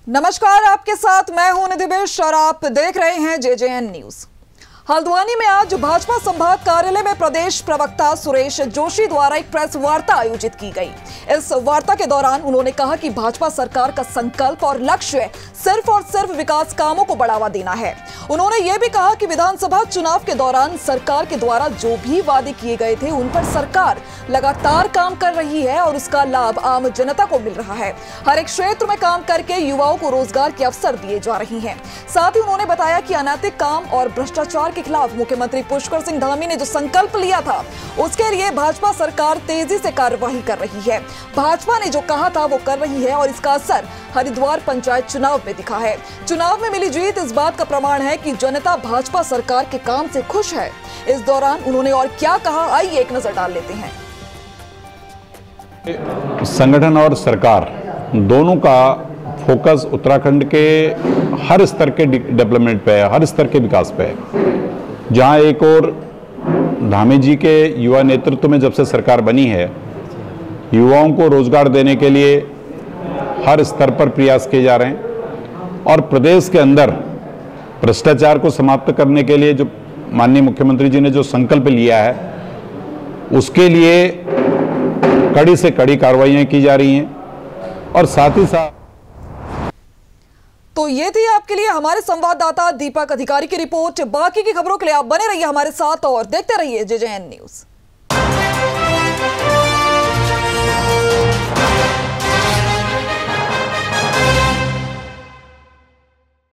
नमस्कार, आपके साथ मैं हूं निधि बेश और आप देख रहे हैं जेजेएन न्यूज। हल्द्वानी में आज भाजपा संभाग कार्यालय में प्रदेश प्रवक्ता सुरेश जोशी द्वारा एक प्रेस वार्ता आयोजित की गई। इस वार्ता के दौरान उन्होंने कहा कि भाजपा सरकार का संकल्प और लक्ष्य सिर्फ और सिर्फ विकास कामों को बढ़ावा देना है। उन्होंने ये भी कहा कि विधानसभा चुनाव के दौरान सरकार के द्वारा जो भी वादे किए गए थे उन पर सरकार लगातार काम कर रही है और उसका लाभ आम जनता को मिल रहा है। हर एक क्षेत्र में काम करके युवाओं को रोजगार के अवसर दिए जा रहे हैं। साथ ही उन्होंने बताया कि अनैतिक काम और भ्रष्टाचार के खिलाफ मुख्यमंत्री पुष्कर सिंह धामी ने जो संकल्प लिया था उसके लिए भाजपा सरकार तेजी से कार्यवाही कर रही है। भाजपा ने जो कहा था वो कर रही है और इसका असर हरिद्वार पंचायत चुनाव में दिखा है। चुनाव में मिली जीत इस बात का प्रमाण है कि जनता भाजपा सरकार के काम से खुश है। इस दौरान उन्होंने और क्या कहा, आइए एक नजर डाल लेते हैं। संगठन और सरकार दोनों का फोकस उत्तराखंड के हर स्तर के डेवलपमेंट पे है, हर स्तर के विकास पे है। जहां एक और धामी जी के युवा नेतृत्व में जब से सरकार बनी है, युवाओं को रोजगार देने के लिए हर स्तर पर प्रयास किए जा रहे हैं और प्रदेश के अंदर भ्रष्टाचार को समाप्त करने के लिए जो माननीय मुख्यमंत्री जी ने जो संकल्प लिया है उसके लिए कड़ी से कड़ी कार्रवाइयां की जा रही हैं। और साथ ही साथ तो ये थी आपके लिए हमारे संवाददाता दीपक अधिकारी की रिपोर्ट। बाकी की खबरों के लिए आप बने रहिए हमारे साथ और देखते रहिए जेजेएन न्यूज।